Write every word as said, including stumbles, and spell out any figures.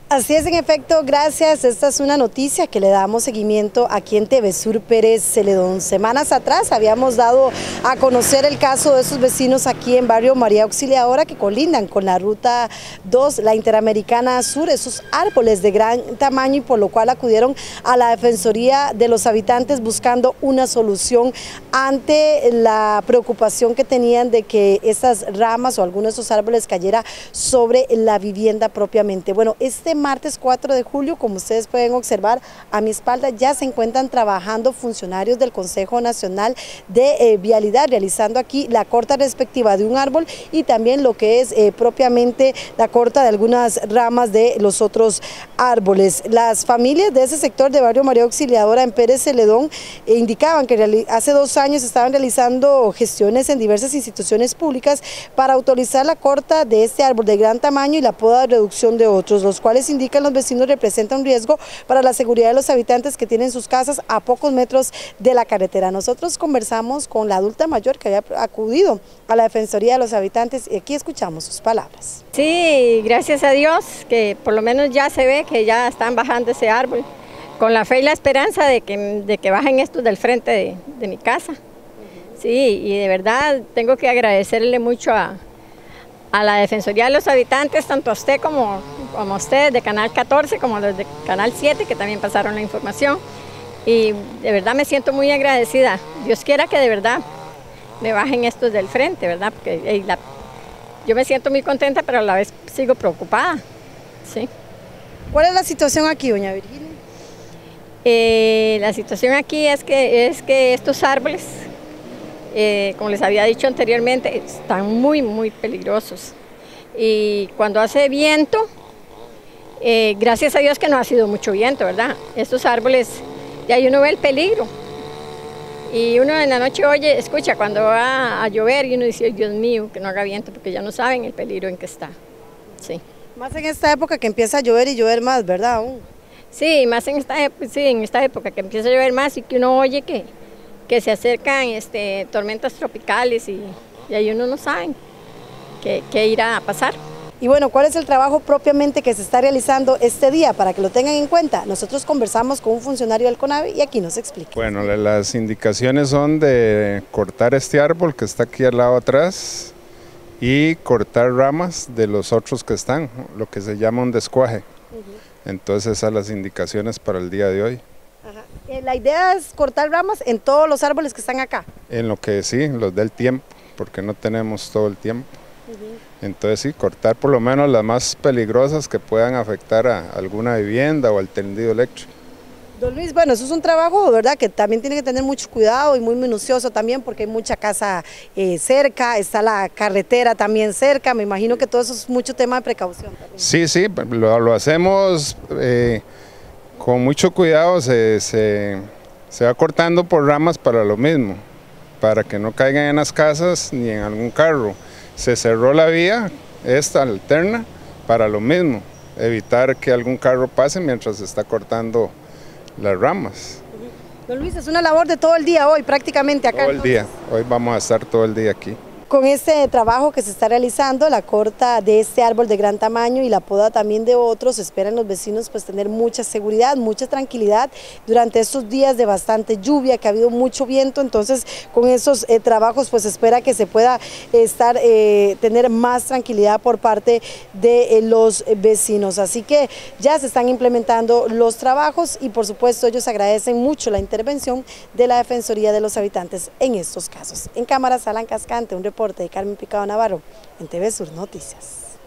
Así es, en efecto, gracias. Esta es una noticia que le damos seguimiento aquí en T V Sur Pérez Celedón. Semanas atrás habíamos dado a conocer el caso de esos vecinos aquí en barrio María Auxiliadora que colindan con la ruta dos, la Interamericana Sur, esos árboles de gran tamaño, y por lo cual acudieron a la Defensoría de los Habitantes buscando una solución ante la preocupación que tenían de que esas ramas o algunos de esos árboles cayera sobre la vivienda propiamente. Bueno, este martes cuatro de julio, como ustedes pueden observar a mi espalda, ya se encuentran trabajando funcionarios del Consejo Nacional de eh, Vialidad, realizando aquí la corta respectiva de un árbol y también lo que es eh, propiamente la corta de algunas ramas de los otros árboles. Las familias de ese sector de barrio María Auxiliadora en Pérez Celedón eh, indicaban que hace dos años estaban realizando gestiones en diversas instituciones públicas para autorizar la corta de este árbol de gran tamaño y la poda de reducción de otros, los cuales indican los vecinos representa un riesgo para la seguridad de los habitantes que tienen sus casas a pocos metros de la carretera. Nosotros conversamos con la adulta mayor que había acudido a la Defensoría de los Habitantes y aquí escuchamos sus palabras. Sí, gracias a Dios que por lo menos ya se ve que ya están bajando ese árbol, con la fe y la esperanza de que, de que bajen estos del frente de, de mi casa. Sí, y de verdad tengo que agradecerle mucho a a la Defensoría de los Habitantes, tanto a usted como, como a ustedes de Canal catorce, como los de Canal siete, que también pasaron la información. Y de verdad me siento muy agradecida. Dios quiera que de verdad me bajen estos del frente, ¿verdad? Porque hey, la, yo me siento muy contenta, pero a la vez sigo preocupada. ¿Sí? ¿Cuál es la situación aquí, doña Virginia? Eh, la situación aquí es que, es que estos árboles, Eh, como les había dicho anteriormente, están muy, muy peligrosos. Y cuando hace viento, eh, gracias a Dios que no ha sido mucho viento, ¿verdad? Estos árboles, ya uno ve el peligro. Y uno en la noche oye, escucha cuando va a llover y uno dice, Dios mío, que no haga viento, porque ya no saben el peligro en que está. Sí. Más en esta época que empieza a llover y llover más, ¿verdad? Aún. Sí, más en esta, sí, en esta época que empieza a llover más y que uno oye que que se acercan este, tormentas tropicales y, y ahí uno no sabe qué, qué irá a pasar. Y bueno, ¿cuál es el trabajo propiamente que se está realizando este día para que lo tengan en cuenta? Nosotros conversamos con un funcionario del CONAVI y aquí nos explica. Bueno, las indicaciones son de cortar este árbol que está aquí al lado atrás y cortar ramas de los otros que están, lo que se llama un descuaje. Uh-huh. Entonces esas son las indicaciones para el día de hoy. Ajá. La idea es cortar ramas en todos los árboles que están acá. En lo que sí, los del tiempo, porque no tenemos todo el tiempo. Uh-huh. Entonces sí, cortar por lo menos las más peligrosas que puedan afectar a alguna vivienda o al tendido eléctrico. Don Luis, bueno, eso es un trabajo, ¿verdad?, que también tiene que tener mucho cuidado y muy minucioso también, porque hay mucha casa eh, cerca, está la carretera también cerca, me imagino que todo eso es mucho tema de precaución también. Sí, sí, lo, lo hacemos eh, con mucho cuidado, se, se, se va cortando por ramas para lo mismo, para que no caigan en las casas ni en algún carro. Se cerró la vía, esta alterna, para lo mismo, evitar que algún carro pase mientras se está cortando las ramas. Don Luis, es una labor de todo el día hoy, prácticamente acá. Todo el día, hoy vamos a estar todo el día aquí. Con este trabajo que se está realizando, la corta de este árbol de gran tamaño y la poda también de otros, esperan los vecinos pues tener mucha seguridad, mucha tranquilidad durante estos días de bastante lluvia, que ha habido mucho viento. Entonces con esos eh, trabajos pues se espera que se pueda estar, eh, tener más tranquilidad por parte de eh, los vecinos. Así que ya se están implementando los trabajos y por supuesto ellos agradecen mucho la intervención de la Defensoría de los Habitantes en estos casos. En cámara, Alan Cascante, un reporte de Carmen Picado Navarro en T V Sur Noticias.